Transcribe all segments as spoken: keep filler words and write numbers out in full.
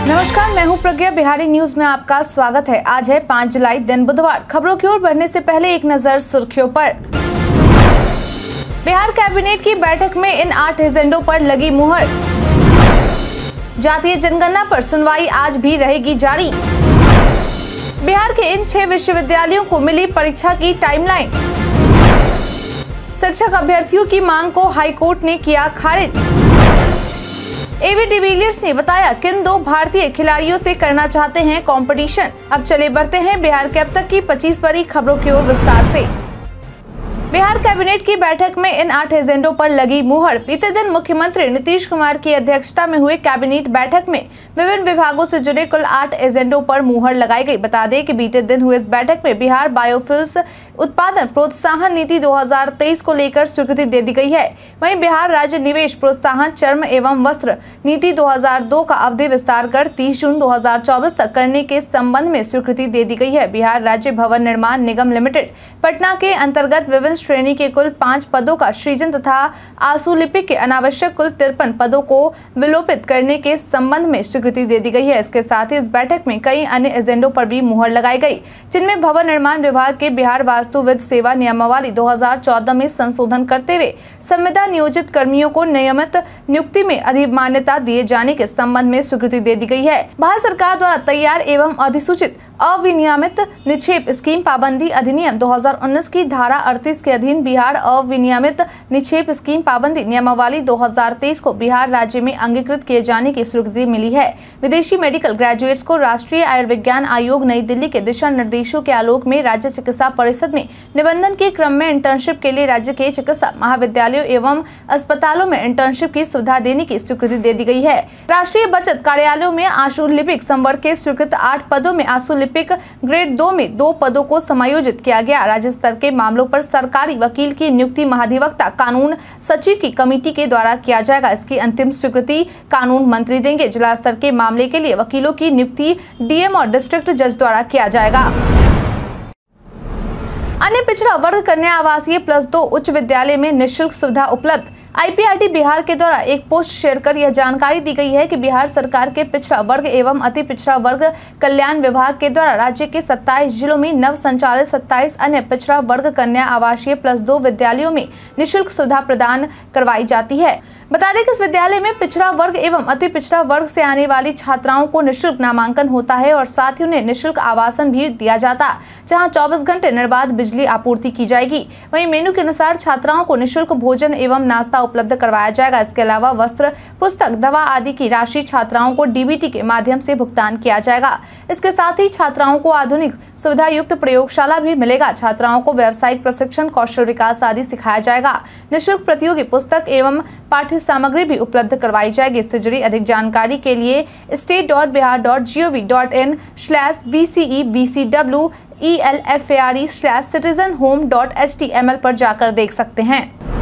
नमस्कार, मैं हूं प्रज्ञा। बिहारी न्यूज में आपका स्वागत है। आज है पाँच जुलाई, दिन बुधवार। खबरों की ओर बढ़ने से पहले एक नजर सुर्खियों पर। बिहार कैबिनेट की बैठक में इन आठ एजेंडों पर लगी मुहर। जातीय जनगणना पर सुनवाई आज भी रहेगी जारी। बिहार के इन छह विश्वविद्यालयों को मिली परीक्षा की टाइमलाइन। शिक्षक अभ्यर्थियों की मांग को हाईकोर्ट ने किया खारिज। एबी डिविलियर्स ने बताया किन दो भारतीय खिलाड़ियों से करना चाहते हैं कंपटीशन। अब चले बढ़ते हैं बिहार के अब तक की पच्चीस बड़ी खबरों की ओर विस्तार से। बिहार कैबिनेट की बैठक में इन आठ एजेंडों पर लगी मुहर। बीते दिन मुख्यमंत्री नीतीश कुमार की अध्यक्षता में हुए कैबिनेट बैठक में विभिन्न विभागों से जुड़े कुल आठ एजेंडों पर मुहर लगाई गई। बता दें कि बीते दिन हुए इस बैठक में बिहार बायोफ्यूल्स उत्पादन प्रोत्साहन नीति दो हज़ार तेईस को लेकर स्वीकृति दे दी गई है। वहीं बिहार राज्य निवेश प्रोत्साहन चर्म एवं वस्त्र नीति दो हज़ार दो का अवधि विस्तार कर तीस जून दो हज़ार चौबीस तक करने के संबंध में स्वीकृति दे दी गई है। बिहार राज्य भवन निर्माण निगम लिमिटेड पटना के अंतर्गत विभिन्न श्रेणी के कुल पांच पदों का सृजन तथा आशुलिपिक के अनावश्यक कुल तिरपन पदों को विलोपित करने के संबंध में स्वीकृति दे दी गई है। इसके साथ ही इस बैठक में कई अन्य एजेंडों पर भी मुहर लगाई गई, जिनमें भवन निर्माण विभाग के बिहार वास्तुविद सेवा नियमावली दो हज़ार चौदह में संशोधन करते हुए संविदा नियोजित कर्मियों को नियमित नियुक्ति में अधिमान्यता दिए जाने के संबंध में स्वीकृति दे दी गई है। भारत सरकार द्वारा तैयार एवं अधिसूचित अविनियमित निक्षेप स्कीम पाबंदी अधिनियम दो हज़ार उन्नीस की धारा अड़तीस के अधीन बिहार अविनियमित निक्षेप स्कीम पाबंदी नियमावली दो हज़ार तेईस को बिहार राज्य में अंगीकृत किए जाने की स्वीकृति मिली है। विदेशी मेडिकल ग्रेजुएट्स को राष्ट्रीय आयुर्विज्ञान आयोग नई दिल्ली के दिशा निर्देशों के आलोक में राज्य चिकित्सा परिषद में निबंधन के क्रम में इंटर्नशिप के लिए राज्य के चिकित्सा महाविद्यालयों एवं अस्पतालों में इंटर्नशिप की सुविधा देने की स्वीकृति दे दी गई है। राष्ट्रीय बचत कार्यालयों में आशुलिपिक संवर्ग के स्वीकृत आठ पदों में आशुलिपिक ग्रेड दो में दो पदों को समायोजित किया गया। राज्य स्तर के मामलों पर सरकारी वकील की नियुक्ति महाधिवक्ता कानून सचिव की कमेटी के द्वारा किया जाएगा। इसकी अंतिम स्वीकृति कानून मंत्री देंगे। जिला स्तर के मामले के लिए वकीलों की नियुक्ति डीएम और डिस्ट्रिक्ट जज द्वारा किया जाएगा। अन्य पिछड़ा वर्ग कन्या आवासीय प्लस दो उच्च विद्यालय में निःशुल्क सुविधा उपलब्ध। आईपीआरटी बिहार के द्वारा एक पोस्ट शेयर कर यह जानकारी दी गई है कि बिहार सरकार के पिछड़ा वर्ग एवं अति पिछड़ा वर्ग कल्याण विभाग के द्वारा राज्य के सत्ताईस जिलों में नव संचालित सत्ताईस अन्य पिछड़ा वर्ग कन्या आवासीय प्लस दो विद्यालयों में निःशुल्क सुविधा प्रदान करवाई जाती है। बता दें कि इस विद्यालय में पिछड़ा वर्ग एवं अति पिछड़ा वर्ग से आने वाली छात्राओं को निःशुल्क नामांकन होता है और साथ ही उन्हें निःशुल्क आवासन भी दिया जाता, जहां चौबीस घंटे निर्बाध बिजली आपूर्ति की जाएगी। वहीं मेनू के अनुसार छात्राओं को निःशुल्क भोजन एवं नाश्ता उपलब्ध करवाया जाएगा। इसके अलावा वस्त्र, पुस्तक, दवा आदि की राशि छात्राओं को डीबीटी के माध्यम से भुगतान किया जाएगा। इसके साथ ही छात्राओं को आधुनिक सुविधा युक्त प्रयोगशाला भी मिलेगा। छात्राओं को व्यावसायिक प्रशिक्षण, कौशल विकास आदि सिखाया जाएगा। निःशुल्क प्रतियोगी पुस्तक एवं पाठ्य सामग्री भी उपलब्ध करवाई जाएगी। इससे जुड़ी अधिक जानकारी के लिए state dot Bihar dot G O V dot in slash B C E B C W E L F A R E slash citizen home dot H T M L पर जाकर देख सकते हैं।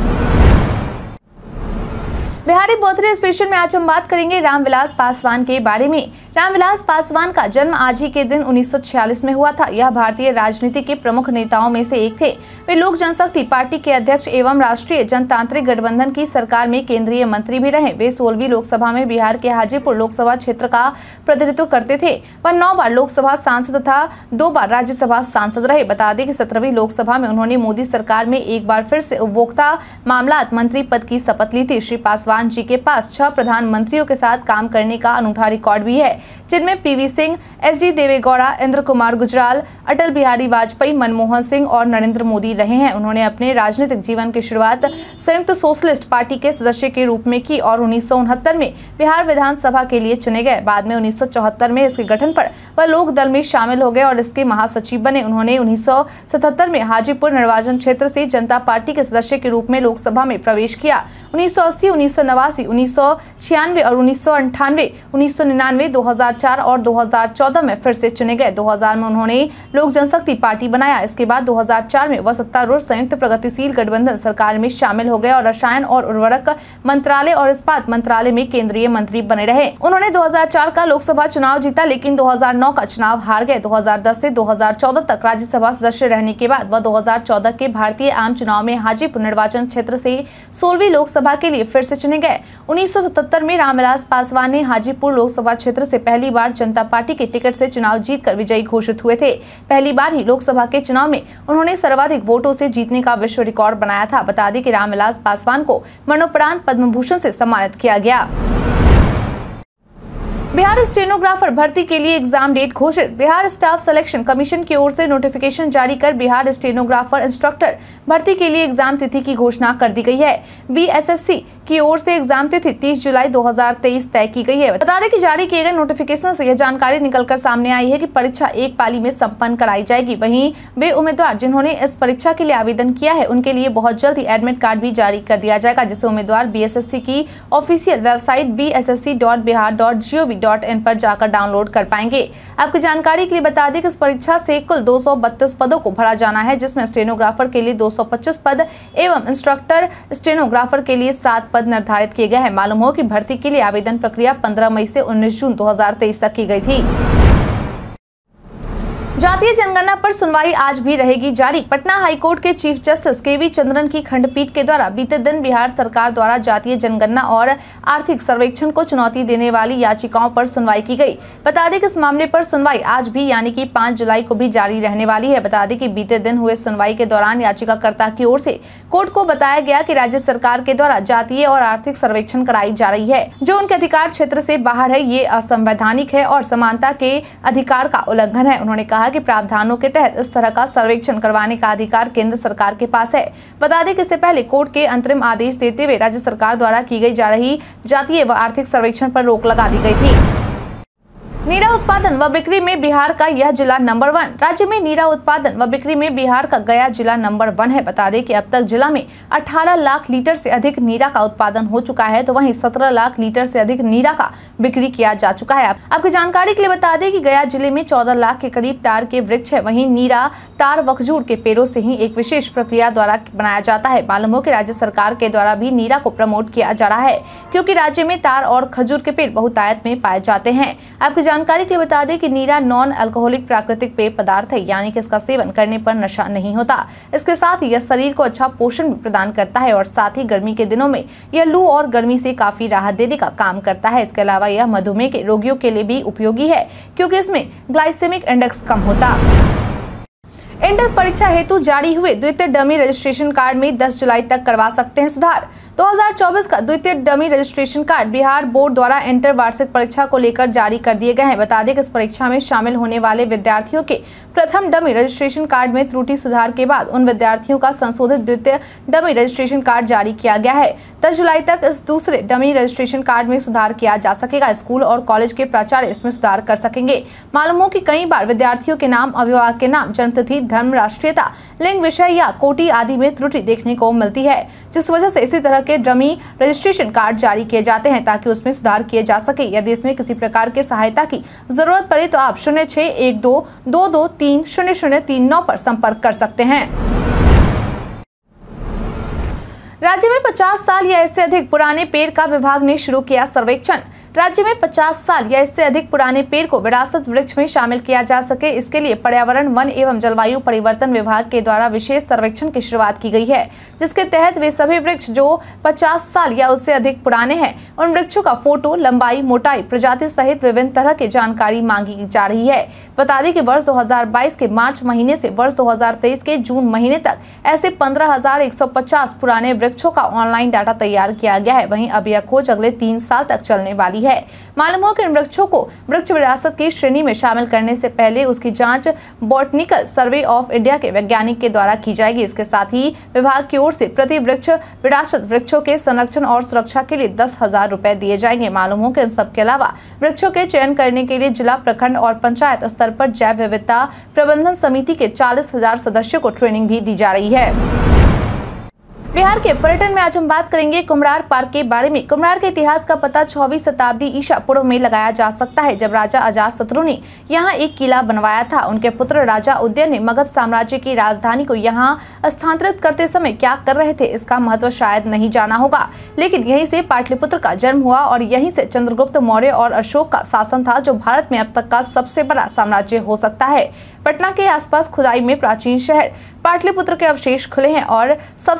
बिहारी बर्थडे स्पेशल में आज हम बात करेंगे रामविलास पासवान के बारे में। रामविलास पासवान का जन्म आज ही के दिन उन्नीस सौ छियालीस में हुआ था। यह भारतीय राजनीति के प्रमुख नेताओं में से एक थे। वे लोक जनशक्ति पार्टी के अध्यक्ष एवं राष्ट्रीय जनतांत्रिक गठबंधन की सरकार में केंद्रीय मंत्री भी रहे। वे सोलहवीं लोकसभा में बिहार के हाजीपुर लोकसभा क्षेत्र का प्रतिनिधित्व करते थे। वह नौ बार लोकसभा सांसद तथा दो बार राज्यसभा सांसद रहे। बता दें कि सत्रहवीं लोकसभा में उन्होंने मोदी सरकार में एक बार फिर से उपभोक्ता मामलात मंत्री पद की शपथ ली थी। श्री पासवान जी के पास छह प्रधानमंत्रियों के साथ काम करने का अनूठा रिकॉर्ड भी है, जिनमें PV Singh, H D Deve Gowda, Inder Kumar Gujral, Atal Bihari Vajpayee, Manmohan Singh और नरेंद्र मोदी रहे हैं। उन्होंने अपने राजनीतिक जीवन की शुरुआत संयुक्त सोशलिस्ट पार्टी के सदस्य के रूप में की और उन्नीस सौ उनहत्तर में बिहार विधानसभा के लिए चुने गए। बाद में उन्नीस सौ चौहत्तर में इसके गठन पर वह लोक दल में शामिल हो गए और इसके महासचिव बने। उन्होंने उन्नीस सौ सतहत्तर में हाजीपुर निर्वाचन क्षेत्र से जनता पार्टी के सदस्य के रूप में लोकसभा में प्रवेश किया। उन्नीस सौ अस्सी, उन्नीस सौ नवासी, उन्नीस सौ छियानवे और उन्नीस सौ अंठानवे, उन्नीस सौ निन्यानवे, दो हजार चार और दो हज़ार चौदह में फिर से चुने गए। दो हज़ार में उन्होंने लोक जनशक्ति पार्टी बनाया। इसके बाद दो हज़ार चार में वह सत्तारूढ़ संयुक्त प्रगतिशील गठबंधन सरकार में शामिल हो गए और रसायन और उर्वरक मंत्रालय और इस्पात मंत्रालय में केंद्रीय मंत्री बने रहे। उन्होंने दो हज़ार चार का लोकसभा चुनाव जीता, लेकिन दो हज़ार नौ का चुनाव हार गए। दो हज़ार दस से दो हज़ार चौदह तक राज्यसभा सदस्य रहने के बाद वह दो हज़ार चौदह के भारतीय आम चुनाव में हाजीपुर निर्वाचन क्षेत्र से सोलहवीं लोकसभा के लिए फिर से चुने चुने गए। उन्नीस सौ सतहत्तर में रामविलास पासवान ने हाजीपुर लोकसभा क्षेत्र से पहली बार जनता पार्टी के टिकट से चुनाव जीतकर विजयी घोषित हुए थे। पहली बार ही लोकसभा के चुनाव में उन्होंने सर्वाधिक वोटों से जीतने का विश्व रिकॉर्ड बनाया था। बता दें कि रामविलास पासवान को मरणोपरांत पद्म भूषण से सम्मानित किया गया। बिहार स्टेनोग्राफर भर्ती के लिए एग्जाम डेट घोषित। बिहार स्टाफ सिलेक्शन कमीशन की ओर से नोटिफिकेशन जारी कर बिहार स्टेनोग्राफर इंस्ट्रक्टर भर्ती के लिए एग्जाम तिथि की घोषणा कर दी गई है। बीएसएससी की ओर से एग्जाम तिथि तीस जुलाई दो हजार तेईस तय की गई है। बता दें कि जारी किए गए नोटिफिकेशन से यह जानकारी निकलकर सामने आई है कि परीक्षा एक पाली में संपन्न कराई जाएगी। वहीं वे उम्मीदवार जिन्होंने इस परीक्षा के लिए आवेदन किया है उनके लिए बहुत जल्द ही एडमिट कार्ड भी जारी कर दिया जाएगा, जिसे उम्मीदवार बीएसएससी की official website B S S C dot Bihar dot G O V dot in पर जाकर डाउनलोड कर पाएंगे। आपकी जानकारी के लिए बता दें कि इस परीक्षा से कुल दो सौ बत्तीस पदों को भरा जाना है, जिसमें स्टेनोग्राफर के लिए दो सौ पच्चीस पद एवं इंस्ट्रक्टर स्टेनोग्राफर के लिए सात पद निर्धारित किए गए हैं। मालूम हो कि भर्ती के लिए आवेदन प्रक्रिया पंद्रह मई से उन्नीस जून दो हजार तेईस तक की गई थी। जातीय जनगणना पर सुनवाई आज भी रहेगी जारी। पटना हाईकोर्ट के chief justice K V Chandran की खंडपीठ के द्वारा बीते दिन बिहार सरकार द्वारा जातीय जनगणना और आर्थिक सर्वेक्षण को चुनौती देने वाली याचिकाओं पर सुनवाई की गई। बता दें कि इस मामले पर सुनवाई आज भी यानी कि पाँच जुलाई को भी जारी रहने वाली है। बता दें कि बीते दिन हुए सुनवाई के दौरान याचिकाकर्ता की ओर से कोर्ट को बताया गया कि राज्य सरकार के द्वारा जातीय और आर्थिक सर्वेक्षण कराई जा रही है जो उनके अधिकार क्षेत्र से बाहर है, ये असंवैधानिक है और समानता के अधिकार का उल्लंघन है। उन्होंने कहा कि प्रावधानों के तहत इस तरह का सर्वेक्षण करवाने का अधिकार केंद्र सरकार के पास है। बता दें कि इससे पहले कोर्ट के अंतरिम आदेश देते हुए राज्य सरकार द्वारा की गई जा रही जातीय व आर्थिक सर्वेक्षण पर रोक लगा दी गई थी। नीरा उत्पादन व बिक्री में बिहार का यह जिला नंबर वन। राज्य में नीरा उत्पादन व बिक्री में बिहार का गया जिला नंबर वन है। बता दें कि अब तक जिला में अठारह लाख लीटर से अधिक नीरा का उत्पादन हो चुका है, तो वहीं सत्रह लाख लीटर से अधिक नीरा का बिक्री किया जा चुका है। आपकी जानकारी के लिए बता दें कि गया जिले में चौदह लाख के करीब तार के वृक्ष है। वहीं नीरा तार व खजूर के पेड़ों से ही एक विशेष प्रक्रिया द्वारा बनाया जाता है। मालूम हो कि राज्य सरकार के द्वारा भी नीरा को प्रमोट किया जा रहा है, क्योंकि राज्य में तार और खजूर के पेड़ बहुतायत में पाए जाते हैं। आपकी जानकारी के लिए बता दें कि नीरा नॉन अल्कोहलिक प्राकृतिक पेय पदार्थ है, यानी कि इसका सेवन करने पर नशा नहीं होता। इसके साथ ही यह शरीर को अच्छा पोषण भी प्रदान करता है और साथ ही गर्मी के दिनों में यह लू और गर्मी से काफी राहत देने का काम करता है। इसके अलावा यह मधुमेह के रोगियों के लिए भी उपयोगी है, क्योंकि इसमें ग्लाइसेमिक इंडेक्स कम होता। इंटर परीक्षा हेतु जारी हुए द्वितीय डमी रजिस्ट्रेशन कार्ड में दस जुलाई तक करवा सकते हैं सुधार। दो हज़ार चौबीस का द्वितीय dummy registration card Bihar board द्वारा इंटर वार्षिक परीक्षा को लेकर जारी कर दिए गए हैं। बता दें कि इस परीक्षा में शामिल होने वाले विद्यार्थियों के प्रथम डमी रजिस्ट्रेशन कार्ड में त्रुटि सुधार के बाद उन विद्यार्थियों का संशोधित द्वितीय डमी रजिस्ट्रेशन कार्ड जारी किया गया है। दस जुलाई तक इस दूसरे डमी रजिस्ट्रेशन कार्ड में सुधार किया जा सकेगा। स्कूल और कॉलेज के प्राचार्य इसमें सुधार कर सकेंगे। मालूम हो कि कई बार विद्यार्थियों के नाम, अभिभावक के नाम, जन्मतिथि, धर्म, राष्ट्रीयता, लिंग, विषय या कोटि आदि में त्रुटि देखने को मिलती है, जिस वजह से इसी तरह के डमी रजिस्ट्रेशन कार्ड जारी किए जाते हैं ताकि उसमें सुधार किए जा सके। यदि इसमें किसी प्रकार के सहायता की जरूरत पड़े तो आप शून्य छह एक दो दो दो तीन शून्य शून्य तीन नौ पर संपर्क कर सकते हैं। राज्य में पचास साल या इससे अधिक पुराने पेड़ का विभाग ने शुरू किया सर्वेक्षण। राज्य में पचास साल या इससे अधिक पुराने पेड़ को विरासत वृक्ष में शामिल किया जा सके, इसके लिए पर्यावरण, वन एवं जलवायु परिवर्तन विभाग के द्वारा विशेष सर्वेक्षण की शुरुआत की गई है, जिसके तहत वे सभी वृक्ष जो पचास साल या उससे अधिक पुराने हैं उन वृक्षों का फोटो, लंबाई, मोटाई, प्रजाति सहित विभिन्न तरह की जानकारी मांगी जा रही है। बता दें कि वर्ष दो हजार बाईस के मार्च महीने से वर्ष दो हजार तेईस के जून महीने तक ऐसे पंद्रह हजार एक सौ पचास पुराने वृक्षों का ऑनलाइन डाटा तैयार किया गया है। वहीं अब यह खोज अगले तीन साल तक चलने वाली है। मालूम हो कि इन वृक्षों को वृक्ष विरासत की श्रेणी में शामिल करने से पहले उसकी जांच बॉटनिकल सर्वे ऑफ इंडिया के वैज्ञानिक के द्वारा की जाएगी। इसके साथ ही विभाग की ओर से प्रति वृक्ष विरासत वृक्षों के संरक्षण और सुरक्षा के लिए दस हजार रुपए दिए जाएंगे। मालूम हो कि इन सब के अलावा वृक्षों के चयन करने के लिए जिला, प्रखंड और पंचायत स्तर पर जैव विविधता प्रबंधन समिति के चालीस हजार सदस्यों को ट्रेनिंग भी दी जा रही है। बिहार के पर्यटन में आज हम बात करेंगे कुम्हरार पार्क के बारे में। कुम्हरार के इतिहास का पता छठवीं शताब्दी ईसा पूर्व में लगाया जा सकता है, जब राजा अजातशत्रु ने यहाँ एक किला बनवाया था। उनके पुत्र राजा उदयन ने मगध साम्राज्य की राजधानी को यहाँ स्थानांतरित करते समय क्या कर रहे थे, इसका महत्व शायद नहीं जाना होगा, लेकिन यहीं से पाटलिपुत्र का जन्म हुआ और यहीं से चंद्रगुप्त मौर्य और अशोक का शासन था, जो भारत में अब तक का सबसे बड़ा साम्राज्य हो सकता है। पटना के आसपास खुदाई में प्राचीन शहर पाटलिपुत्र के अवशेष खुले हैं और सबसे महत्वपूर्ण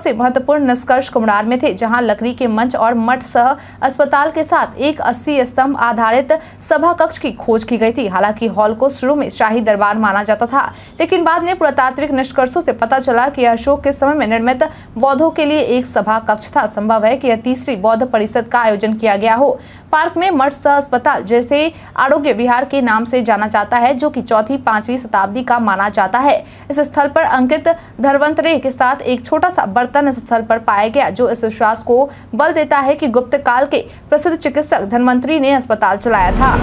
महत्वपूर्ण निष्कर्ष कुम्हरार में थे, जहां लकड़ी के मंच और मठ सह अस्पताल के साथ एक अस्सी स्तंभ आधारित सभा कक्ष की खोज की गई थी। हालांकि हॉल को शुरू में शाही दरबार माना जाता था, लेकिन बाद में पुरातात्विक निष्कर्षों से पता चला कि अशोक के समय में निर्मित बौद्धों के लिए एक सभा कक्ष था। संभव है कि यह तीसरी बौद्ध परिषद का आयोजन किया गया हो। पार्क में मठ सह अस्पताल, जैसे आरोग्य विहार के नाम से जाना जाता है, जो कि चौथी पांचवी शताब्दी का माना जाता है। इस स्थल पर अंकित धर्वंतरे के साथ एक छोटा सा बर्तन इस स्थल पर पाया गया, जो इस विश्वास को बल देता है कि गुप्त काल के प्रसिद्ध चिकित्सक धन्वंतरी ने अस्पताल चलाया था।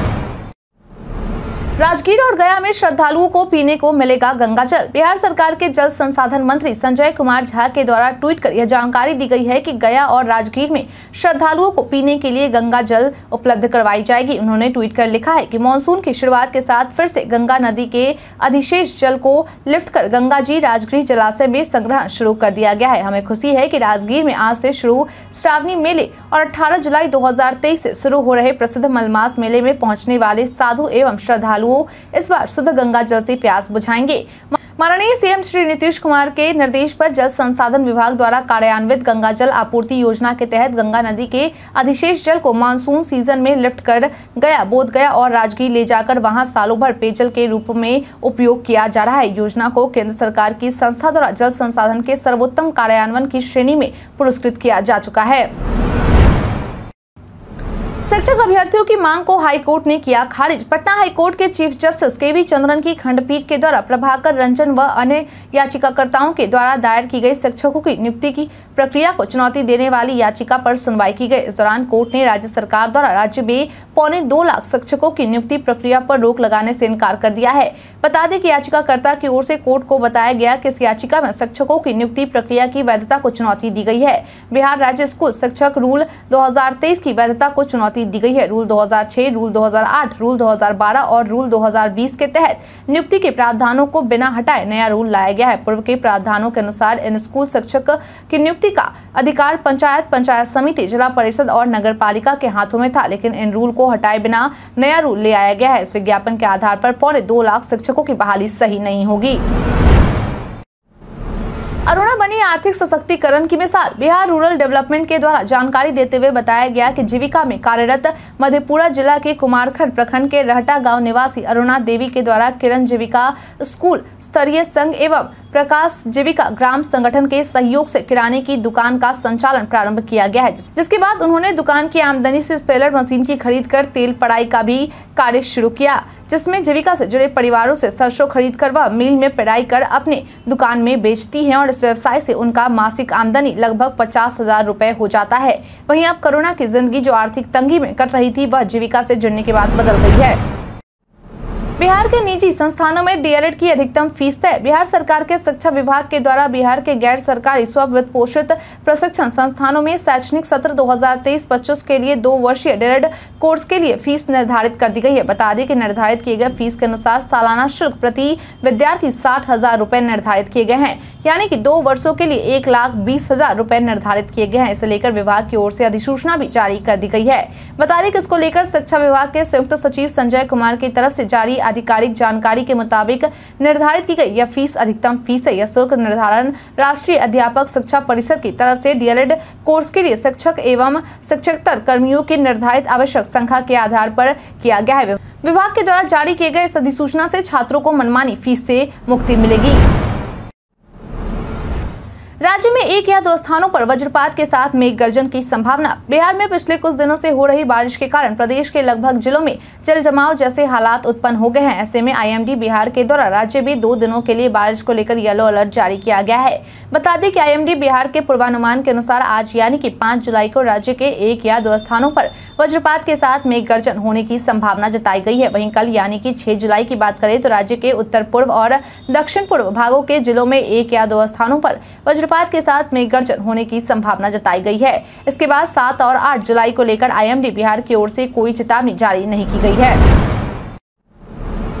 राजगीर और गया में श्रद्धालुओं को पीने को मिलेगा गंगा जल। बिहार सरकार के जल संसाधन मंत्री संजय कुमार झा के द्वारा ट्वीट कर यह जानकारी दी गई है कि गया और राजगीर में श्रद्धालुओं को पीने के लिए गंगा जल उपलब्ध करवाई जाएगी। उन्होंने ट्वीट कर लिखा है कि मानसून की शुरुआत के साथ फिर से गंगा नदी के अधिशेष जल को लिफ्ट कर गंगा जी राजगीर जलाशय में संग्रह शुरू कर दिया गया है। हमें खुशी है कि राजगीर में आज से शुरू श्रावणी मेले और अठारह जुलाई दो हजार तेईस से शुरू हो रहे प्रसिद्ध मलमास मेले में पहुंचने वाले साधु एवं श्रद्धालु इस बार शुद्ध गंगा जल से प्यास बुझाएंगे। माननीय सीएम श्री नीतीश कुमार के निर्देश पर जल संसाधन विभाग द्वारा कार्यान्वित गंगा जल आपूर्ति योजना के तहत गंगा नदी के अधिशेष जल को मानसून सीजन में लिफ्ट कर गया, बोध गया और राजगीर ले जाकर वहां सालों भर पेयजल के रूप में उपयोग किया जा रहा है। योजना को केंद्र सरकार की संस्था द्वारा जल संसाधन के सर्वोत्तम कार्यान्वयन की श्रेणी में पुरस्कृत किया जा चुका है। शिक्षक अभ्यर्थियों की मांग को हाईकोर्ट ने किया खारिज। पटना हाईकोर्ट के chief justice K V Chandran की खंडपीठ के द्वारा प्रभाकर रंजन व अन्य याचिकाकर्ताओं के द्वारा दायर की गई शिक्षकों की नियुक्ति की प्रक्रिया को चुनौती देने वाली याचिका पर सुनवाई की गई। इस दौरान कोर्ट ने राज्य सरकार द्वारा राज्य में पौने दो लाख शिक्षकों की नियुक्ति प्रक्रिया पर रोक लगाने से इनकार कर दिया है। बता दें कि याचिकाकर्ता की ओर से कोर्ट को बताया गया कि इस याचिका में शिक्षकों की नियुक्ति प्रक्रिया की वैधता को चुनौती दी गई है। बिहार राज्य स्कूल शिक्षक रूल दो हजार तेईस की वैधता को चुनौती दी गई है। रूल दो हजार छह, रूल दो हजार आठ, रूल दो हजार बारह और रूल दो हजार बीस के तहत नियुक्ति के प्रावधानों को बिना हटाए नया रूल लाया गया है। पूर्व के प्रावधानों के अनुसार इन स्कूल शिक्षक की नियुक्ति का अधिकार पंचायत, पंचायत समिति, जिला परिषद और नगर पालिका के हाथों में था, लेकिन इन रूल को हटाए बिना नया रूल ले आया गया है। इस विज्ञापन के आधार पर पौने दो लाख शिक्षकों की बहाली सही नहीं होगी। अरुणा बनी आर्थिक सशक्तिकरण की मिसाल। बिहार रूरल डेवलपमेंट के द्वारा जानकारी देते हुए बताया गया कि जीविका में कार्यरत मधेपुरा जिला के कुमारखंड प्रखंड के रहटा गांव निवासी अरुणा देवी के द्वारा किरण जीविका स्कूल स्तरीय संघ एवं प्रकाश जीविका ग्राम संगठन के सहयोग से किराने की दुकान का संचालन प्रारंभ किया गया है, जिसके बाद उन्होंने दुकान की आमदनी से स्पेलर मशीन की खरीद कर तेल पड़ाई का भी कार्य शुरू किया, जिसमें जीविका से जुड़े परिवारों से सरसों खरीद कर वह मिल में पेराई कर अपने दुकान में बेचती हैं और इस व्यवसाय से उनका मासिक आमदनी लगभग पचास हजार रुपए हो जाता है। वहीं अब कोरोना की जिंदगी जो आर्थिक तंगी में कट रही थी, वह जीविका से जुड़ने के बाद बदल गई है। बिहार के निजी संस्थानों में डीएलएड की अधिकतम फीस तय। बिहार सरकार के शिक्षा विभाग के द्वारा बिहार के गैर सरकारी स्व वित्त पोषित प्रशिक्षण संस्थानों में शैक्षणिक सत्र दो हजार तेईस पच्चीस के लिए दो वर्षीय डीएलएड कोर्स के लिए फीस निर्धारित कर दी गई है। बता दें कि निर्धारित किए गए फीस के अनुसार सालाना शुल्क प्रति विद्यार्थी साठ हजार रुपए निर्धारित किए गए हैं, यानी कि दो वर्षों के लिए एक लाख बीस हजार रुपए निर्धारित किए गए हैं। इसे लेकर विभाग की ओर से अधिसूचना भी जारी कर दी गई है। बता दें कि इसको लेकर शिक्षा विभाग के संयुक्त सचिव संजय कुमार की तरफ से जारी आधिकारिक जानकारी के मुताबिक निर्धारित की गई यह फीस अधिकतम फीस है। यह शुल्क निर्धारण राष्ट्रीय अध्यापक शिक्षा परिषद की तरफ से डीएलएड कोर्स के लिए शिक्षक एवं शिक्षकेतर कर्मियों की निर्धारित आवश्यक संख्या के आधार पर किया गया है। विभाग के द्वारा जारी किए गए इस अधिसूचना से छात्रों को मनमानी फीस से मुक्ति मिलेगी। राज्य में एक या दो स्थानों पर वज्रपात के साथ मेघ गर्जन की संभावना। बिहार में पिछले कुछ दिनों से हो रही बारिश के कारण प्रदेश के लगभग जिलों में जल जमाव जैसे हालात उत्पन्न हो गए हैं। ऐसे में आईएमडी बिहार के द्वारा राज्य में दो दिनों के लिए बारिश को लेकर येलो अलर्ट जारी किया गया है। बता दें कि आईएमडी बिहार के पूर्वानुमान के अनुसार आज यानी कि पाँच जुलाई को राज्य के एक या दो स्थानों पर वज्रपात के साथ मेघ गर्जन होने की संभावना जताई गई है। वहीं कल यानी कि छह जुलाई की बात करें तो राज्य के उत्तर पूर्व और दक्षिण पूर्व भागों के जिलों में एक या दो स्थानों पर वज्रपात के साथ मेघ गर्जन होने की संभावना जताई गई है। इसके बाद सात और आठ जुलाई को लेकर आईएमडी बिहार की ओर से कोई चेतावनी जारी नहीं की गई है।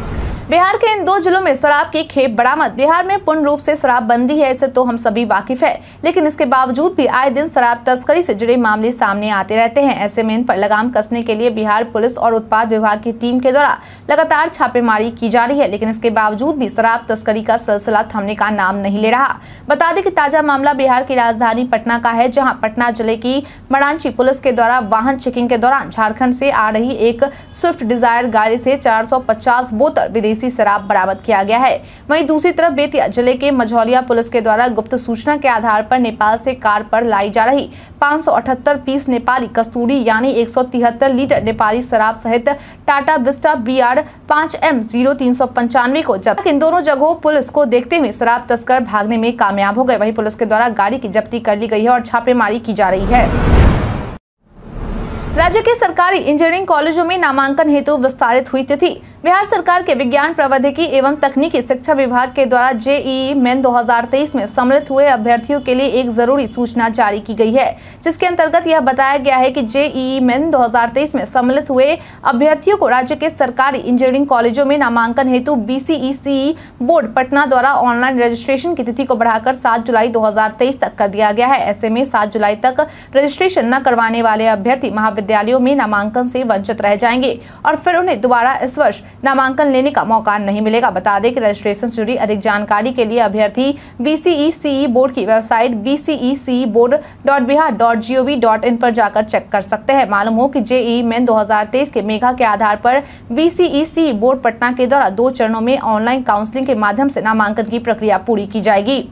बिहार के इन दो जिलों में शराब की खेप बरामद। बिहार में पूर्ण रूप से शराबबंदी है, इससे तो हम सभी वाकिफ है, लेकिन इसके बावजूद भी आए दिन शराब तस्करी से जुड़े मामले सामने आते रहते हैं। ऐसे में इन पर लगाम कसने के लिए बिहार पुलिस और उत्पाद विभाग की टीम के द्वारा लगातार छापेमारी की जा रही है, लेकिन इसके बावजूद भी शराब तस्करी का सिलसिला थमने का नाम नहीं ले रहा। बता दें कि ताजा मामला बिहार की राजधानी पटना का है, जहाँ पटना जिले की मरांची पुलिस के द्वारा वाहन चेकिंग के दौरान झारखंड से आ रही एक स्विफ्ट डिजायर गाड़ी से चार सौ पचास बोतल विदेशी शराब बरामद किया गया है। वहीं दूसरी तरफ बेतिया जिले के मझौलिया पुलिस के द्वारा गुप्त सूचना के आधार पर नेपाल से कार पर लाई जा रही पाँच सौ अठहत्तर पीस नेपाली कस्तूरी यानी एक सौ तिहत्तर लीटर नेपाली शराब सहित टाटा विस्टा बी आर पाँच एम जीरो तीन सौ पंचानवे को जब्त। इन दोनों जगहों पुलिस को देखते हुए शराब तस्कर भागने में कामयाब हो गए। वहीं पुलिस के द्वारा गाड़ी की जब्ती कर ली गई है और छापेमारी की जा रही है। राज्य के सरकारी इंजीनियरिंग कॉलेजों में नामांकन हेतु विस्तारित हुई तिथि। बिहार सरकार के विज्ञान प्रौद्योगिकी एवं तकनीकी शिक्षा विभाग के द्वारा जेईई मेन दो हज़ार तेईस में सम्मिलित हुए अभ्यर्थियों के लिए एक जरूरी सूचना जारी की गई है, जिसके अंतर्गत यह बताया गया है कि जेईई मेन दो हज़ार तेईस में सम्मिलित हुए अभ्यर्थियों को राज्य के सरकारी इंजीनियरिंग कॉलेजों में नामांकन हेतु बीसीईसी बोर्ड पटना द्वारा ऑनलाइन रजिस्ट्रेशन की तिथि को बढ़ाकर सात जुलाई दो हज़ार तेईस तक कर दिया गया है। ऐसे में सात जुलाई तक रजिस्ट्रेशन न करवाने वाले अभ्यर्थी महाविद्यालयों में नामांकन से वंचित रह जाएंगे और फिर उन्हें दोबारा इस वर्ष नामांकन लेने का मौका नहीं मिलेगा। बता दें कि रजिस्ट्रेशन से जुड़ी अधिक जानकारी के लिए अभ्यर्थी बीसीईसी बोर्ड की website B C E C board dot Bihar dot G O V dot in पर जाकर चेक कर सकते हैं। मालूम हो कि जेईई मेन दो हज़ार तेईस के मेघा के आधार पर बीसीईसी बोर्ड पटना के द्वारा दो चरणों में ऑनलाइन काउंसलिंग के माध्यम से नामांकन की प्रक्रिया पूरी की जाएगी।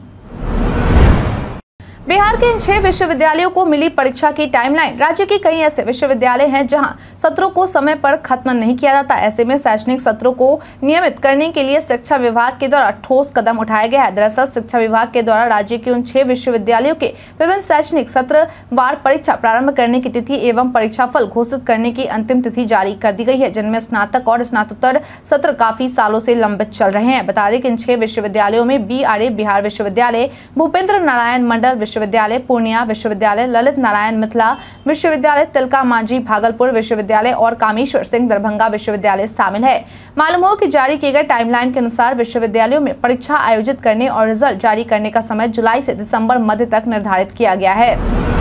बिहार के इन छह विश्वविद्यालयों को मिली परीक्षा की टाइमलाइन। राज्य के कई ऐसे विश्वविद्यालय हैं जहां सत्रों को समय पर खत्म नहीं किया जाता। ऐसे में शैक्षणिक सत्रों को नियमित करने के लिए शिक्षा विभाग के द्वारा ठोस कदम उठाया गया है। दरअसल शिक्षा विभाग के द्वारा राज्य के उन छह विश्वविद्यालयों के विभिन्न शैक्षणिक सत्र वार परीक्षा प्रारंभ करने की तिथि एवं परीक्षाफल घोषित करने की अंतिम तिथि जारी कर दी गई है, जिनमें स्नातक और स्नातकोत्तर सत्र काफी सालों से लंबित चल रहे हैं। बता दें कि इन छह विश्वविद्यालयों में बी आर ए बिहार विश्वविद्यालय, भूपेंद्र नारायण मंडल विश्वविद्यालय पूर्णिया विश्वविद्यालय, ललित नारायण मिथिला विश्वविद्यालय, तिलका मांझी भागलपुर विश्वविद्यालय और कामेश्वर सिंह दरभंगा विश्वविद्यालय शामिल है। मालूम हो कि जारी किए गए टाइमलाइन के अनुसार विश्वविद्यालयों में परीक्षा आयोजित करने और रिजल्ट जारी करने का समय जुलाई से दिसंबर मध्य तक निर्धारित किया गया है।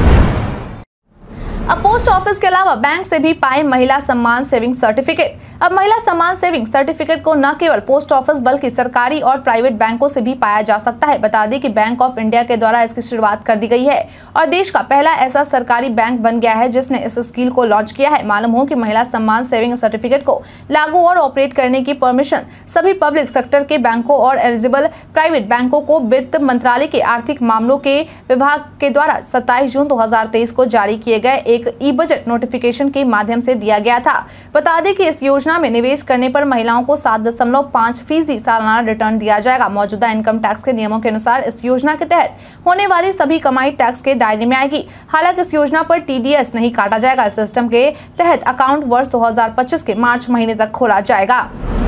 अब पोस्ट ऑफिस के अलावा बैंक से भी पाए महिला सम्मान सेविंग सर्टिफिकेट। अब महिला सम्मान सेविंग सर्टिफिकेट को न केवल पोस्ट ऑफिस बल्कि सरकारी और प्राइवेट बैंकों से भी पाया जा सकता है। बता दें कि बैंक ऑफ इंडिया के द्वारा इसकी शुरुआत कर दी गई है और देश का पहला ऐसा सरकारी बैंक बन गया है जिसने इस स्कीम को लॉन्च किया है। मालूम हो कि महिला सम्मान सेविंग सर्टिफिकेट को लागू और ऑपरेट करने की परमिशन सभी पब्लिक सेक्टर के बैंकों और एलिजिबल प्राइवेट बैंकों को वित्त मंत्रालय के आर्थिक मामलों के विभाग के द्वारा सत्ताईस जून दो हजार तेईस को जारी किए गए एक ई बजट नोटिफिकेशन के माध्यम से दिया गया था। बता दें कि इस योजना में निवेश करने पर महिलाओं को सात दशमलव पाँच फीसदी सालाना रिटर्न दिया जाएगा। मौजूदा इनकम टैक्स के नियमों के अनुसार इस योजना के तहत होने वाली सभी कमाई टैक्स के दायरे में आएगी। हालांकि इस योजना पर टी डी एस नहीं काटा जाएगा। इस सिस्टम के तहत अकाउंट वर्ष दो हजार पच्चीस के मार्च महीने तक खोला जाएगा।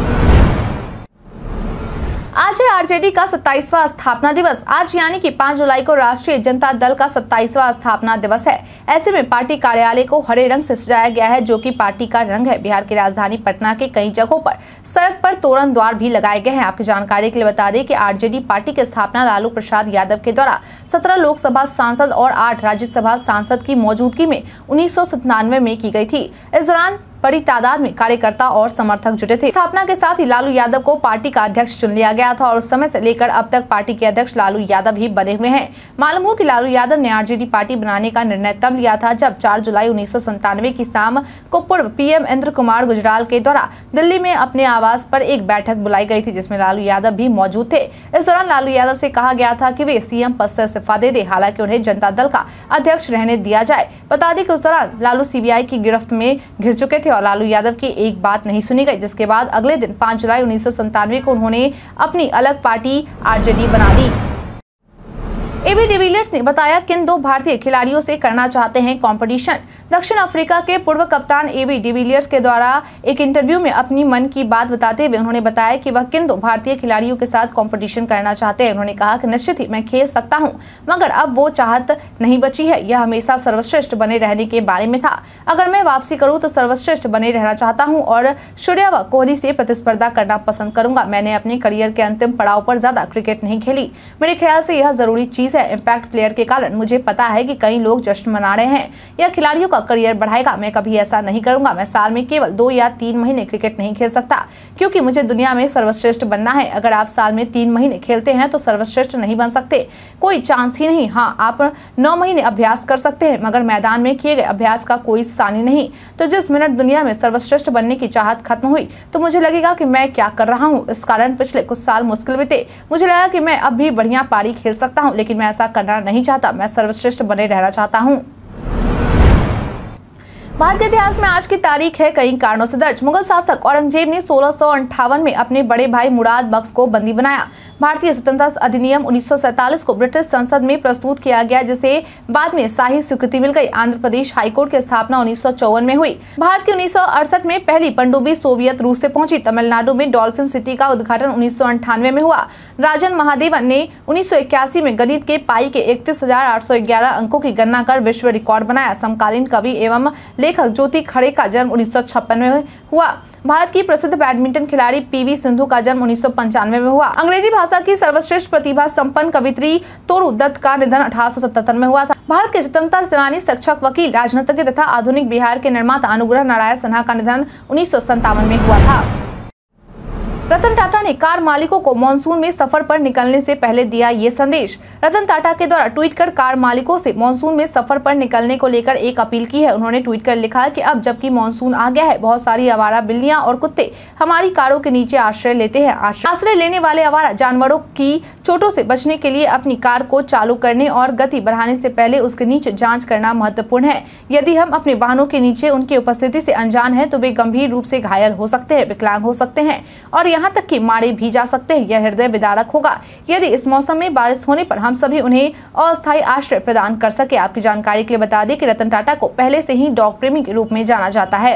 आज है आरजेडी का सत्ताईसवां स्थापना दिवस। आज यानी कि पाँच जुलाई को राष्ट्रीय जनता दल का सत्ताईसवां स्थापना दिवस है। ऐसे में पार्टी कार्यालय को हरे रंग से सजाया गया है, जो कि पार्टी का रंग है। बिहार की राजधानी पटना के कई जगहों पर सड़क पर तोरण द्वार भी लगाए गए हैं। आपकी जानकारी के लिए बता दें कि आरजेडी पार्टी की स्थापना लालू प्रसाद यादव के द्वारा सत्रह लोकसभा सांसद और आठ राज्यसभा सांसद की मौजूदगी में उन्नीस सौ सत्तानवे में की गई थी। इस दौरान बड़ी तादाद में कार्यकर्ता और समर्थक जुटे थे। स्थापना के साथ ही लालू यादव को पार्टी का अध्यक्ष चुन लिया गया था और उस समय से लेकर अब तक पार्टी के अध्यक्ष लालू यादव ही बने हुए हैं। मालूम हो कि लालू यादव ने आरजेडी पार्टी बनाने का निर्णय तब लिया था जब चार जुलाई उन्नीस सौ संतानवे की शाम को पूर्व पीएम इंद्र कुमार गुजराल के द्वारा दिल्ली में अपने आवास पर एक बैठक बुलाई गई थी, जिसमें लालू यादव भी मौजूद थे। इस दौरान लालू यादव से कहा गया था कि वे सीएम पद से इस्तीफा दे दे, हालांकि उन्हें जनता दल का अध्यक्ष रहने दिया जाए। बता दें कि उस दौरान लालू सीबीआई की गिरफ्त में घिर चुके थे और लालू यादव की एक बात नहीं सुनी गई, जिसके बाद अगले दिन पाँच जुलाई उन्नीस सौ संतानवे को उन्होंने अपनी अलग पार्टी आरजेडी बना ली। एबी डिविलियर्स ने बताया किन दो भारतीय खिलाड़ियों से करना चाहते हैं कंपटीशन। दक्षिण अफ्रीका के पूर्व कप्तान एबी डिविलियर्स के द्वारा एक इंटरव्यू में अपनी मन की बात बताते हुए उन्होंने बताया कि वह किन दो भारतीय खिलाड़ियों के साथ कंपटीशन करना चाहते हैं। उन्होंने कहा कि निश्चित ही मैं खेल सकता हूं, मगर अब वो चाहत नहीं बची है। यह हमेशा सर्वश्रेष्ठ बने रहने के बारे में था। अगर मैं वापसी करूं तो सर्वश्रेष्ठ बने रहना चाहता हूं और सूर्या व कोहली से प्रतिस्पर्धा करना पसंद करूंगा। मैंने अपने करियर के अंतिम पड़ाव पर ज्यादा क्रिकेट नहीं खेली। मेरे ख्याल से यह जरूरी चीज है। इम्पैक्ट प्लेयर के कारण मुझे पता है कि कई लोग जश्न मना रहे हैं। यह खिलाड़ियों का करियर बढ़ाएगा। मैं कभी ऐसा नहीं करूंगा। मैं साल में केवल दो या तीन महीने क्रिकेट नहीं खेल सकता, क्योंकि मुझे दुनिया में सर्वश्रेष्ठ बनना है। अगर आप साल में तीन महीने खेलते हैं तो सर्वश्रेष्ठ नहीं बन सकते, कोई चांस ही नहीं। हाँ, आप नौ महीने अभ्यास कर सकते हैं, मगर मैदान में किए गए अभ्यास का कोई सानी नहीं। तो जिस मिनट दुनिया में सर्वश्रेष्ठ बनने की चाहत खत्म हुई तो मुझे लगेगा कि मैं क्या कर रहा हूँ। इस कारण पिछले कुछ साल मुश्किल बीते। मुझे लगा कि मैं अब भी बढ़िया पारी खेल सकता हूँ, लेकिन मैं ऐसा करना नहीं चाहता। मैं सर्वश्रेष्ठ बने रहना चाहता हूँ। भारत के इतिहास में आज की तारीख है कई कारणों से दर्ज। मुगल शासक औरंगजेब ने सोलह सौ अंठावन में अपने बड़े भाई मुराद बख्श को बंदी बनाया। भारतीय स्वतंत्रता अधिनियम उन्नीस सौ सैंतालीस को ब्रिटिश संसद में प्रस्तुत किया गया, जिसे बाद में शाही स्वीकृति मिल गई। आंध्र प्रदेश हाईकोर्ट की स्थापना उन्नीस सौ चौवन में हुई। भारत की उन्नीस सौ अड़सठ में पहली पनडुब्बी सोवियत रूस से पहुंची। तमिलनाडु में डॉल्फिन सिटी का उद्घाटन उन्नीस सौ अंठानवे में हुआ। राजन महादेवन ने उन्नीस सौ इक्यासी में गणित के पाई के इकतीस हजार आठ सौ ग्यारह अंकों की गणना कर विश्व रिकॉर्ड बनाया। समकालीन कवि एवं लेखक ज्योति खड़े का जन्म उन्नीस सौ छप्पन में हुआ। भारत की प्रसिद्ध बैडमिंटन खिलाड़ी पीवी सिंधु का जन्म उन्नीस सौ पंचानवे में हुआ। अंग्रेजी भाषा की सर्वश्रेष्ठ प्रतिभा संपन्न कवित्री तोरू दत्त का निधन अठारह सौ सतहत्तर में हुआ था। भारत के स्वतंत्रता सेनानी, शिक्षक, वकील, राजनीतिज्ञ तथा आधुनिक बिहार के निर्माता अनुग्रह नारायण सिन्हा का निधन उन्नीस सौ संतावन में हुआ था। रतन टाटा ने कार मालिकों को मानसून में सफर पर निकलने से पहले दिया ये संदेश। रतन टाटा के द्वारा ट्वीट कर कार मालिकों से मानसून में सफर पर निकलने को लेकर एक अपील की है। उन्होंने ट्वीट कर लिखा कि अब जबकि मानसून आ गया है, बहुत सारी आवारा बिल्लियां और कुत्ते हमारी कारों के नीचे आश्रय लेते हैं। आश्रय लेने वाले आवारा जानवरों की चोटों से बचने के लिए अपनी कार को चालू करने और गति बढ़ाने से पहले उसके नीचे जाँच करना महत्वपूर्ण है। यदि हम अपने वाहनों के नीचे उनकी उपस्थिति से अनजान है तो वे गंभीर रूप से घायल हो सकते हैं, विकलांग हो सकते हैं और यहाँ तक कि मारे भी जा सकते हैं। यह हृदय विदारक होगा यदि इस मौसम में बारिश होने पर हम सभी उन्हें अस्थायी आश्रय प्रदान कर सके। आपकी जानकारी के लिए बता दें कि रतन टाटा को पहले से ही डॉग प्रेमी के रूप में जाना जाता है।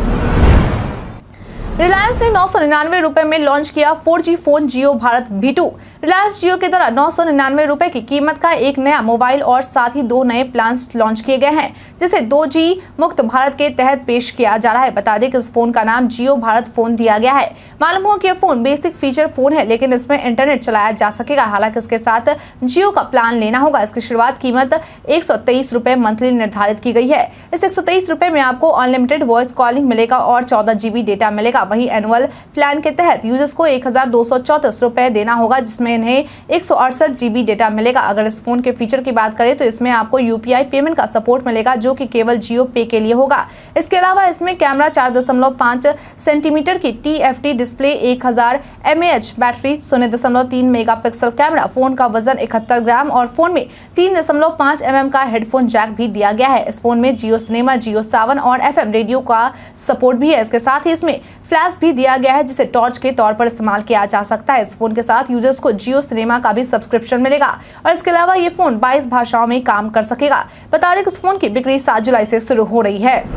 रिलायंस ने नौ सौ निन्यानवे रुपए में लॉन्च किया four G phone Jio Bharat V two. Reliance Jio के द्वारा नौ सौ निन्यानवे रुपए की कीमत का एक नया मोबाइल और साथ ही दो नए प्लान लॉन्च किए गए हैं, जिसे दो जी मुक्त भारत के तहत पेश किया जा रहा है। बता दें कि इस फोन का नाम जियो भारत फोन दिया गया है। मालूम हो कि यह फोन बेसिक फीचर फोन है, लेकिन इसमें इंटरनेट चलाया जा सकेगा। हालांकि इसके साथ जियो का प्लान लेना होगा। इसकी शुरुआत कीमत एक सौ तेईस रुपए मंथली निर्धारित की गई है। इस एक सौ तेईस रुपए में आपको अनलिमिटेड वॉइस कॉलिंग मिलेगा और चौदह जीबी डेटा मिलेगा। वहीं एनुअल प्लान के तहत यूजर्स को एक हजार दो सौ चौतीस रुपए देना होगा, जिसमें इन्हें एक सौ अड़सठ जीबी डेटा मिलेगा। अगर इस फोन के फीचर की बात करें तो इसमें आपको यूपीआई पेमेंट का सपोर्ट मिलेगा, जो कि केवल जियो पे के लिए होगा। इसके अलावा इसमें कैमरा चार दशमलव पाँच सेंटीमीटर की टी एफ टी डिस्प्ले, एक हजार एम ए एच बैटरी, शून्य दशमलव तीन मेगापिक्सल कैमरा, फोन का वजन इकहत्तर ग्राम और फोन में तीन दशमलव पाँच एम एम का हेडफोन जैक भी दिया गया है। इस फोन में जियो सिनेमा, जियो सावन और एफ एम रेडियो का सपोर्ट भी है। इसके साथ ही इसमें फ्लैश भी दिया गया है, जिसे टॉर्च के तौर पर इस्तेमाल किया जा सकता है। इस फोन के साथ यूजर्स को जियो सिनेमा का भी सब्सक्रिप्शन मिलेगा और इसके अलावा ये फोन बाईस भाषाओं में काम कर सकेगा। बता दें कि इस फोन की बिक्री सात जुलाई से शुरू हो रही है।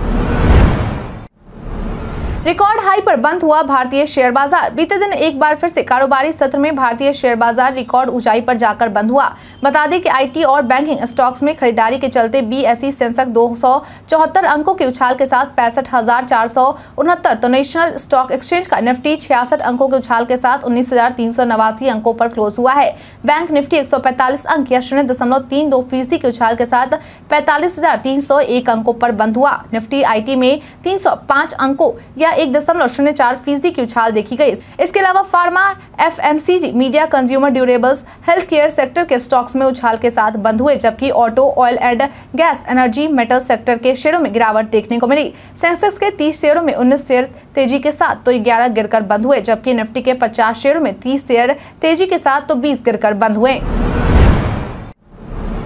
रिकॉर्ड हाई पर बंद हुआ भारतीय शेयर बाजार। बीते दिन एक बार फिर से कारोबारी सत्र में भारतीय शेयर बाजार रिकॉर्ड ऊंचाई पर जाकर बंद हुआ। बता दें कि आईटी और बैंकिंग स्टॉक्स में खरीदारी के चलते बीएसई सेंसेक्स दो सौ चौहत्तर अंकों के उछाल के साथ पैंसठ हजार चार सौ उनहत्तर, तो नेशनल स्टॉक एक्सचेंज का निफ्टी छियासठ अंकों के उछाल के साथ उन्नीस हजार तीन सौ नवासी अंकों पर क्लोज हुआ है। बैंक निफ्टी एक सौ पैंतालीस अंक या शून्य दशमलव तीन दो फीसदी के उछाल के साथ पैंतालीस हजार तीन सौ एक अंकों पर बंद हुआ। निफ्टी आईटी में तीन सौ पाँच अंकों या एक दशमलव शून्य चार फीसदी की उछाल देखी गई। इसके अलावा pharma, FMCG, media, consumer durables, health care sector के स्टॉक्स में उछाल के साथ बंद हुए, जबकि auto, oil and gas, energy, metal sector के शेयरों में गिरावट देखने को मिली। सेंसेक्स के तीस शेयरों में उन्नीस शेयर तेजी के साथ तो ग्यारह गिरकर बंद हुए, जबकि निफ्टी के पचास शेयरों में तीस शेयर तेजी के साथ तो बीस गिरकर बंद हुए।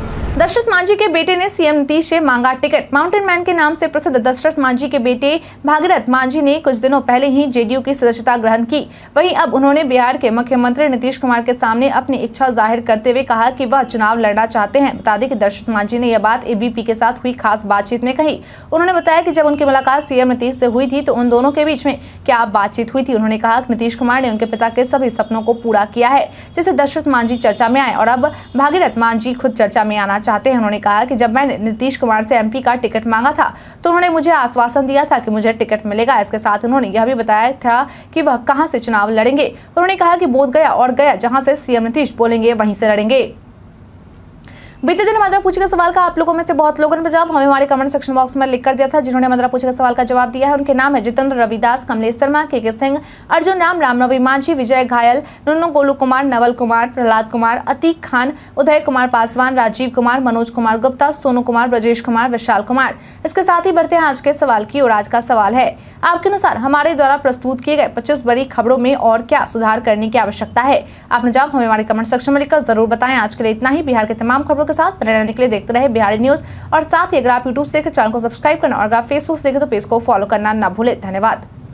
दशरथ मांझी के बेटे ने सीएम नीतीश से मांगा टिकट। माउंटेन मैन के नाम से प्रसिद्ध दशरथ मांझी के बेटे भागीरथ मांझी ने कुछ दिनों पहले ही जेडीयू की सदस्यता ग्रहण की। वहीं अब उन्होंने बिहार के मुख्यमंत्री नीतीश कुमार के सामने अपनी इच्छा जाहिर करते हुए कहा कि वह चुनाव लड़ना चाहते हैं। बता दें कि दशरथ मांझी ने यह बात एबीपी के साथ हुई खास बातचीत में कही। उन्होंने बताया कि जब उनकी मुलाकात सीएम नीतीश से हुई थी तो उन दोनों के बीच में क्या बातचीत हुई थी। उन्होंने कहा कि नीतीश कुमार ने उनके पिता के सभी सपनों को पूरा किया है, जिससे दशरथ मांझी चर्चा में आए और अब भागीरथ मांझी खुद चर्चा में आना चाहते हैं। उन्होंने कहा कि जब मैंने नीतीश कुमार से एमपी का टिकट मांगा था तो उन्होंने मुझे आश्वासन दिया था कि मुझे टिकट मिलेगा। इसके साथ उन्होंने यह भी बताया था कि वह कहां से चुनाव लड़ेंगे। उन्होंने कहा कि बोध गया और गया जहां से सीएम नीतीश बोलेंगे वहीं से लड़ेंगे। बीते दिन मदरा पूछे का सवाल का आप लोगों में से बहुत लोगों ने जवाब हमें हमारे कमेंट सेक्शन बॉक्स में लिख कर दिया था। जिन्होंने मदरा पूछे का सवाल का जवाब दिया है उनके नाम है जितेंद्र रविदास, कमलेश शर्मा, के के सिंह, अर्जुन राम, रामनवी मांझी, विजय घायल, नुन्नू गोलू कुमार, नवल कुमार, प्रहलाद कुमार, अतीक खान, उदय कुमार पासवान, राजीव कुमार, मनोज कुमार गुप्ता, सोनू कुमार, ब्रजेश कुमार, विशाल कुमार। इसके साथ ही बढ़ते हैं आज के सवाल की और आज का सवाल है आपके अनुसार हमारे द्वारा प्रस्तुत किए गए पच्चीस बड़ी खबरों में और क्या सुधार करने की आवश्यकता है। आपने जवाब हमें हमारे कमेंट सेक्शन में लिखकर जरूर बताएं। आज के लिए इतना ही। बिहार के तमाम खबरों के साथ बने रहने के लिए देखते रहे बिहारी न्यूज और साथ ही अगर आप यूट्यूब से देखें चैनल को सब्सक्राइब करना और अगर आप फेसबुक से देखें तो पेज को फॉलो करना न भूलें। धन्यवाद।